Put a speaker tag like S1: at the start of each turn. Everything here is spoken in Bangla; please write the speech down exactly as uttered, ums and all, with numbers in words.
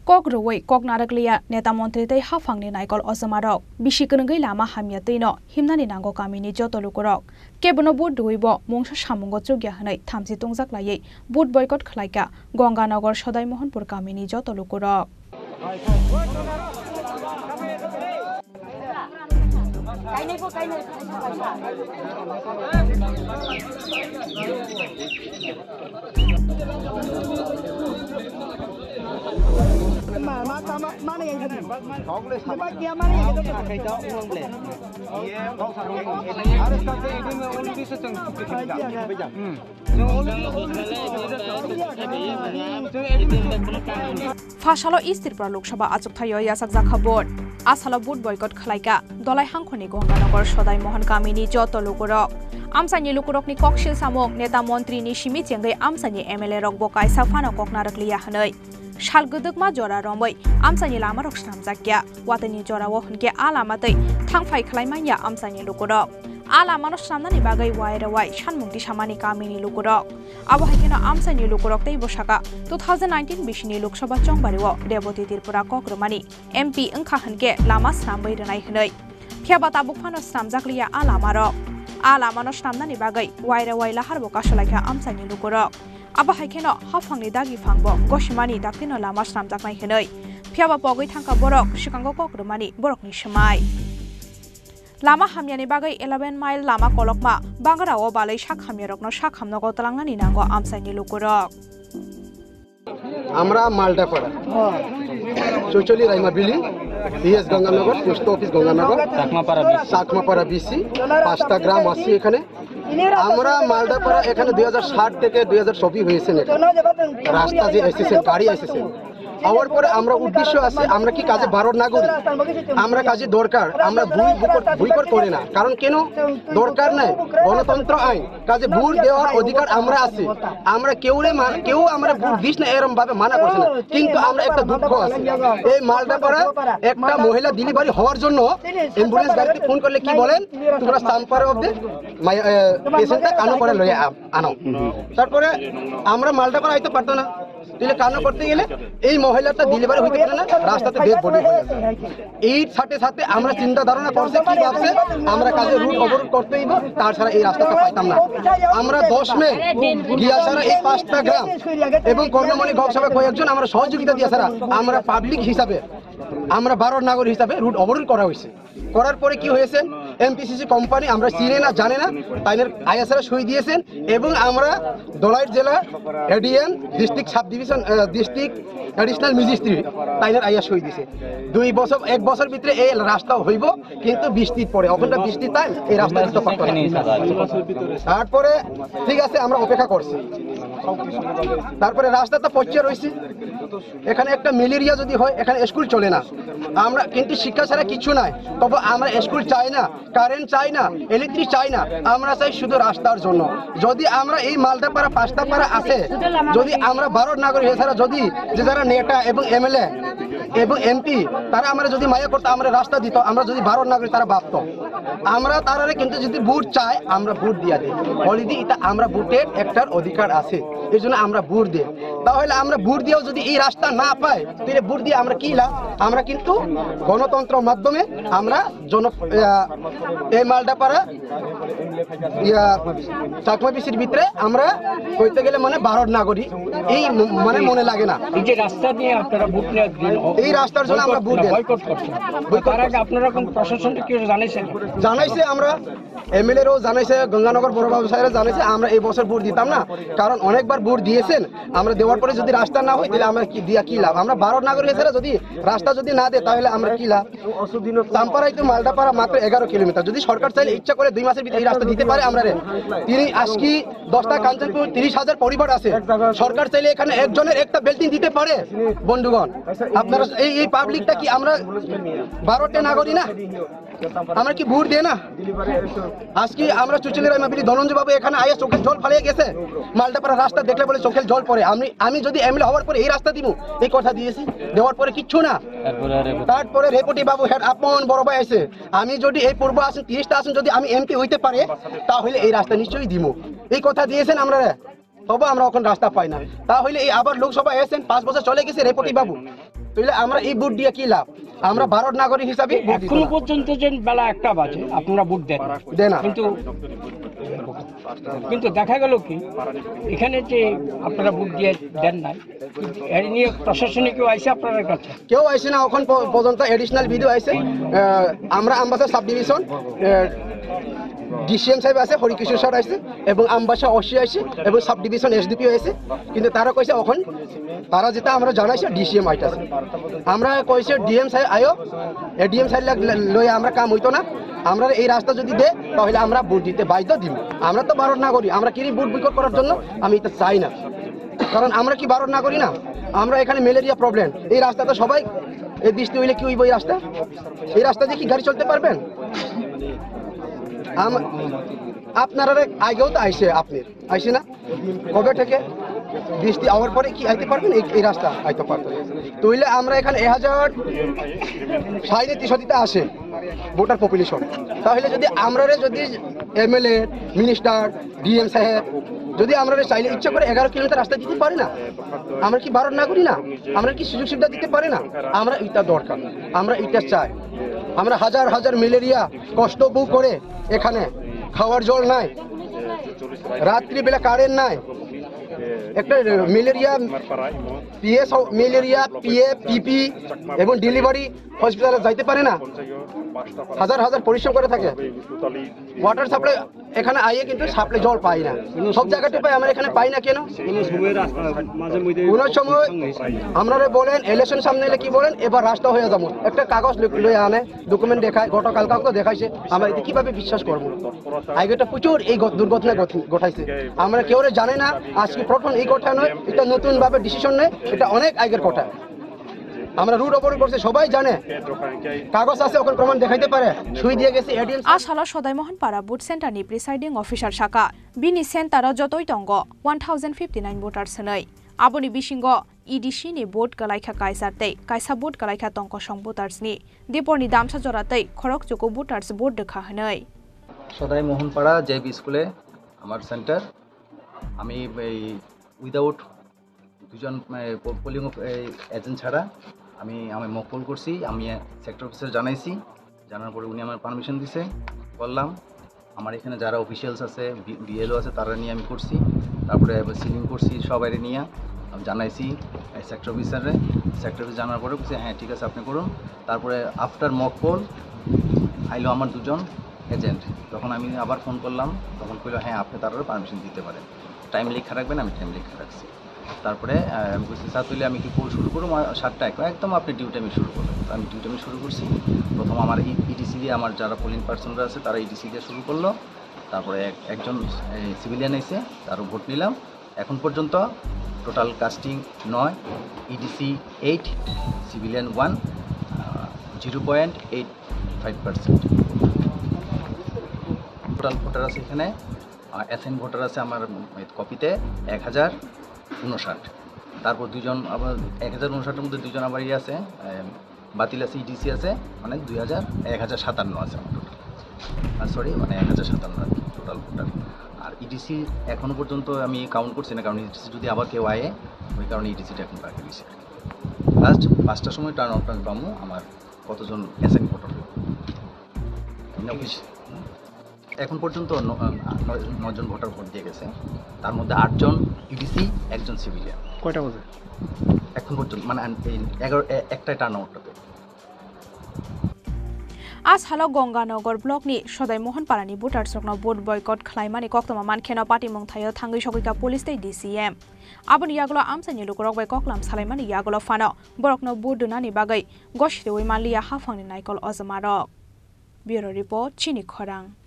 S1: Kok Roway, Kok Naraklia, Neta Monte, Hafang Naikol Osamarok, Bishikungi Lama Hamiatino, Himnani Nango Kamini Joto Lukurok, Kebono Bud Duibo, Mongsha Shamungo Tugiahane, Tamsi Tungzak Laye, Bud Boycott Klaika, Gonganagor Shodai Mohonpur Kamini Joto Lukurok.
S2: Mana yang tadi? Sebab dia mana yang itu? Kita uang beli. Iya, kau sarung. Harus kata ini memang bisa tengok kita. Betul.
S1: Fashalo Eastir Praluk Shaba Atuk Tayo Yasak Zakabot. Asala Bud Boycott Klaika, Dolai Hankoni Gonganagor Shodai Mohan Kamini Joto Lukurok. Amsani Lukurok ni Kokshil Samok, Neta Montri ni Shimit Yangai Amsani M L A Rok Bokai Safano Kok Narakliya Hanoi. Shalguduk ma jora romboy, Amsani Lama Rok Shnam Zakya, Watani Jora Wohunke Alamatay, Tangfai Klaimanya Amsani Lukurok. Alama Shamani Bagai Waira Wai, Shanmukti Shamani Kamini Lukurok. Awahikina Amsani Lukurok Te Boshaka, twenty nineteen Bishini Luk Shaba Chong Bariwo, Deputy Tirpura Kokrumani, M P Unkahanke, Lama Sambay Denai Hanoi. Piabata Bukfano Sam Zaklia Alamaro. Alama Shamani Bagai, Waira Waila Harboka Shalaka Amsani Lukurok. Abahikino, Hafangni Dagi Fangbo, Goshimani Dakino Lama Sam Zaknai Hanoi. Piaba Pogui Tanka Borok, Chicago Kokrumani, Borok Nishamai. Lama Hamiani Bagai eleven mile Lama Kolokma, Bangarawo Balai Shak Hamirok no Shak Hamnogo Talangani Nango Amsani Lukurok.
S3: Amra Malda Para. Socially Raimabili, P S Ganganagar, Post Office Ganganagar, Sakma Para Sakma Para B C, Pasta Gram Asi Ekane. Amra Malda Para Ekane two thousand seven থেকে two thousand twenty হয়েছে রাস্তা যে এসেছে গাড়ি এসেছে আওয়ার পরে আমরা উদ্দেশ্য আছে আমরা কি কাজে ভারত না করি আমরা কাজে দরকার আমরা ভুল ভুল করি না কারণ কেন দরকার নাই গণতন্ত্র আইন কাজে ভুল দেওয়ার অধিকার আমরা আছে আমরা কেউরে কেউ আমরা ভুল দিস না এরকম ভাবে মানা করছে না কিন্তু আমরা একটা দুঃখ আছে এই মালটা পরে একটা মহিলা ডেলিভারি হওয়ার জন্য অ্যাম্বুলেন্স গাড়িতে ফোন করলে কি বলেন তোমরা সাম্পারে অবধি পেশেন্টটা কানো করে লয়ে আনো তারপরে আমরা মালটা পরে আইতে পারতো না দিলে কানো করতে গেলে এই মহিলাটা ডেলিভারি হইতে পারে না রাস্তাতে ডেড বডি হয়ে আছে এই সাথে সাথে আমরা চিন্তা ধারণা করছে কি ভাবছে আমরা কাজে রুট অবরোধ করতেই বা তার ছাড়া এই রাস্তাটা পাইতাম না আমরা দশ মে গিয়া ছাড়া এই পাঁচটা গ্রাম এবং কর্ণমণি গপসভা কয়েকজন আমরা সহযোগিতা দিয়া ছাড়া আমরা পাবলিক হিসাবে আমরা ভারত নাগরিক হিসাবে রুট অবরোধ করা হয়েছে করার পরে কি হয়েছে এমপিসিসি কোম্পানি আমরা চিনে না জানে না তাইনের আইএসআর সই দিয়েছেন এবং আমরা দলাইট জেলা ADM district sub division district additional magistrate তাইনের আইএস সই দিয়েছে দুই বছর এক বছর ভিতরে এই রাস্তা হইব কিন্তু বৃষ্টির পরে ওখানটা বৃষ্টি তাই এই রাস্তা স্টপ করে তারপরে ঠিক আছে আমরা অপেক্ষা করছি তারপরে রাস্তাটা পচে রয়েছে এখানে একটা ম্যালেরিয়া যদি হয় এখানে স্কুল চলে না আমরা কিন্তু শিক্ষা ছাড়া কিছু নাই তবে আমরা স্কুল চাই না কারেন্ট চাই না ইলেকট্রিক চাই না আমরা চাই শুধু রাস্তার জন্য যদি আমরা এই মালটা পাড়া পাঁচটা পাড়া আছে যদি আমরা ভারত নাগরিক এছাড়া যদি যে যারা নেতা এবং এমএলএ এবং এমপি তারা আমরা যদি মায়া করতো আমরা রাস্তা দিত আমরা যদি ভারত নাগরিক তারা ভাবত আমরা তারা কিন্তু যদি ভোট চাই আমরা ভোট দিয়া দিই অলরেডি এটা আমরা ভোটের একটার অধিকার আছে এই জন্য আমরা ভোট দিই তাহলে আমরা ভোট দিয়েও যদি এই রাস্তা না পাই তাহলে ভোট দিয়ে আমরা কি লাভ আমরা কিন্তু গণতন্ত্রের মাধ্যমে আমরা জন এই মালটা পাড়া ইয়া চাকমা পিসির ভিতরে আমরা কইতে গেলে মানে ভারত নাগরিক এই মানে মনে লাগে না
S4: এই যে রাস্তা নিয়ে আপনারা ভোট নেওয়ার দিন
S3: এই রাস্তার জন্য আমরা ভোট দেই
S4: বয়কট করছেন তার আগে আপনারা কোন প্রশাসনকে কি জানাইছেন
S3: জানাইছে আমরা এমএলএ রও জানাইছে গঙ্গানগর বড়বাবু সাহেব জানাইছে আমরা এই বছর ভোট দিতাম না কারণ অনেকবার ভোট দিয়েছেন আমরা দেওয়ার পরে যদি রাস্তা না হয় তাহলে আমরা কি দিয়া কি লাভ আমরা ভারত নাগরিক হিসেবে যদি রাস্তা যদি না দেয় তাহলে আমরা কি লাভ চাম্পারাই তো মালদাপাড়া মাত্র এগারো কিলোমিটার যদি সরকার চাইলে ইচ্ছা করে দুই মাসের ভিতরে এই রাস্তা দিতে পারে আমরা তিনি আজকে দশটা কাঞ্চনপুর তিরিশ হাজার পরিবার আছে সরকার চাইলে এখানে একজনের একটা বিল্ডিং দিতে পারে বন্ধুগণ আপনারা এই এই পাবলিকটা কি আমরা ভারতের নাগরিক না আমরা কি ভোট দেই না আজকে আমরা চুচুলি রাইমাবিলি ধনঞ্জয় বাবু এখানে আইয়া চোখের জল ফালিয়ে গেছে মালদাপাড়া রাস্তা দেখলে বলে চোখের জল পড়ে আমি আমি যদি এমএলএ হওয়ার পরে এই রাস্তা দিব এই কথা দিয়েছি দেওয়ার পরে কিচ্ছু না তারপরে রেপটি বাবু হেড আপন বড় ভাই আছে আমি যদি এই পূর্ব আসন তিরিশটা আসন যদি আমি এমপি হইতে পারে তাহলে এই রাস্তা নিশ্চয়ই দিব এই কথা দিয়েছেন আমরা তবে আমরা এখন রাস্তা পাই না তাহলে এই আবার লোকসভা এসেছেন পাঁচ বছর চলে গেছে রেপটি বাবু তাহলে আমরা এই ভোট দিয়ে কি লাভ? আমরা ভারত নাগরিক হিসাবে ভোট দিতে
S4: এখনো
S3: না।
S4: পর্যন্ত যে বেলা একটা বাজে আপনারা ভোট দেন
S3: দেয় না।
S4: কিন্তু কিন্তু দেখা গেল কি এখানে যে আপনারা ভোট দিয়ে দেন নাই এর নিয়ে প্রশাসনিক কেউ আইসে আপনাদের কাছে?
S3: কেউ আইসে না এখন প- পর্যন্ত এডিশনাল ভিডিও আইসে। আহ, আমরা আমবাসা সাব ডিভিশন ডিসিএম সাহেব আছে, হরিকিশোর স্যার আছে এবং আমবাসা অসি আছে এবং সাব ডিভিশন এসডিপি আছে, কিন্তু তারা কইছে এখন তারা যেটা আমরা জানাইছে ডিসিএম আইতাছে। আমরা কইছে ডিএম সাহেব আয়ো, ডিএম সাহেব লই আমরা কাম হইতো না, আমরা এই রাস্তা যদি দে তাহলে আমরা ভোট দিতে বাধ্য দিব। আমরা তো ভারত না করি, আমরা কি ভোট বয়কট করার জন্য আমি এটা চাই না, কারণ আমরা কি ভারত না করি না? আমরা এখানে ম্যালেরিয়া প্রবলেম, এই রাস্তাতে সবাই এই বৃষ্টি হইলে কি হইব? এই রাস্তা এই রাস্তা দিয়ে কি গাড়ি চলতে পারবেন? আম- আপনারা আগেও তো আইসে, আপনি আইসে না কবে থেকে? বৃষ্টি আওয়ার পরে কি আইতে পারবেন? এই এই রাস্তা আইতে পারবেন। তাইলে আমরা এখানে এক হাজার সাঁত্রিশ দিতে আসে ভোটার পপুলেশন, তাহলে যদি আমরা যদি এমএলএ মিনিস্টার ডিএম সাহেব যদি আমরা চাইলে ইচ্ছা করে এগারো কিলোমিটার রাস্তা দিতে পারি না, আমরা কি ভারত না করি না? আমরা কি সুযোগ সুবিধা দিতে পারি না? আমরা এটা দরকার, আমরা এটা চাই। আমরা হাজার হাজার ম্যালেরিয়া কষ্ট ভোগ করে এখানে খাওয়ার জল নাই, রাত্রিবেলা কারেন্ট নাই, একটা malaria PS malaria PA PP এবং ডেলিভারি হসপিটালে যাইতে পারে না, হাজার হাজার পরিশ্রম করে থাকে। ওয়াটার সাপ্লাই এখানে আইয়ে কিন্তু সাপ্লাই জল পাই না, সব জায়গাতে পাই, আমরা এখানে পাই না কেন? কোন সময় আপনারা বলেন ইলেকশন সামনে এলে কি বলেন এবার রাস্তা হয়ে যাবো, একটা কাগজ লয়ে আনে ডকুমেন্ট দেখায়, গতকাল কাউকে দেখাইছে, আমরা এতে কিভাবে বিশ্বাস করবো? আগেটা প্রচুর এই দুর্ঘটনা ঘটাইছে, আমরা কেউ জানে না, আজকে প্রথম এই কথা নয়, এটা নতুন ভাবে ডিসিশন নেই, এটা অনেক আগের কথা। আমরা রুট অপরেট করছে সবাই জানে, কাগজ আছে ওখানে প্রমাণ দেখাইতে পারে, সুই দিয়ে গেছে এডিএম।
S1: আসালা সদাইমোহন পাড়া বুথ সেন্টারनि প্রিসাইडिं अफिसार साका बिनि सेन्टाराव जतोय दंग one thousand fifty-nine भोटार्स नै आबोनि बिसिंग इडिसि नि भोट गलायखा कायसारतै कायसा भोट गलायखा तंक सं भोटार्सनि दिपरनि दामसा जरातै खरक जको भोटार्स भोट देखा हनै
S5: সদাইমোহন পাড়া জেবি স্কুলে আমার সেন্টার। আমি এই উইদাউট দুজন পোলিং এজেন্ট ছাড়া আমি আমি মক পোল করছি, আমি সেক্টর অফিসার জানাইছি, জানার পরে উনি আমার পারমিশন দিছে, করলাম। আমার এখানে যারা অফিসিয়ালস আছে বিএলও আছে তারা নিয়ে আমি করছি, তারপরে সিলিং করছি সবাই নিয়ে আমি জানাইছি সেক্টর অফিসারে, সেক্টর অফিস জানার পরে বলছে হ্যাঁ ঠিক আছে আপনি করুন। তারপরে আফটার মক পোল আইলো আমার দুজন এজেন্ট, তখন আমি আবার ফোন করলাম, তখন কইলো হ্যাঁ আপনি তারও পারমিশন দিতে পারেন, টাইম লেখা রাখবেন, আমি টাইম লেখা রাখছি। তারপরে আমি বলছি স্যার তুলে আমি কি পোল শুরু করবো সাতটা এক একদম আপনি ডিউটি আমি শুরু করবেন। তো আমি ডিউটি আমি শুরু করছি, প্রথম আমার ইডিসি দিয়ে আমার যারা পোলিং পার্সনরা আছে তারা ইডিসি দিয়ে শুরু করলো, তারপরে একজন সিভিলিয়ান এসে তারও ভোট নিলাম। এখন পর্যন্ত টোটাল কাস্টিং নয়, EDC eight, civilian one, zero point eight five percent total voter আছে এখানে। অ্যাসাইন ভোটার আছে আমার কপিতে এক হাজার উনষাট, তারপর দুজন আবার এক হাজার উনষাটের মধ্যে দুজন আবার ইয়ে আছে বাতিল আছে, ইডিসি আছে, মানে দুই হাজার এক হাজার সাতান্ন আছে আমার টোটাল, আর সরি মানে এক হাজার সাতান্ন টোটাল ভোটার। আর ইডিসি এখনও পর্যন্ত আমি কাউন্ট করছি না, কারণ ইডিসি যদি আবার কেউ আয়ে ওই কারণে ইডিসিটা এখন বাকি দিয়েছে। লাস্ট পাঁচটার সময় টার্ন আউট আমি পাবো আমার কতজন অ্যাসাইন ভোটার অফিস। এখন পর্যন্ত নজন ভোটার ভোট দিয়ে গেছে, তার মধ্যে আটজন ইডিসি, একজন সিভিলিয়ান।
S4: কয়টা বাজে
S5: এখন পর্যন্ত মানে এগারো একটাই টার্ন আউটটাতে।
S1: आज हालो गंगानगर ब्लकनि सदाइमोहन पारानि भोटार्सरनो भोट बयकट खालायमानि कक्तमा मानखेना पार्टी मंथायो थांगै सगैका पुलिस तै डिसिएम आबनि यागलो आमसानि लुकरक बाय कक्लाम सालायमानि यागलो फानो बरकनो भोट दोनानि बागै गसिदेवै मालिया हाफांनि नायकल अजमारक ब्यूरो रिपोर्ट चिनि खरां।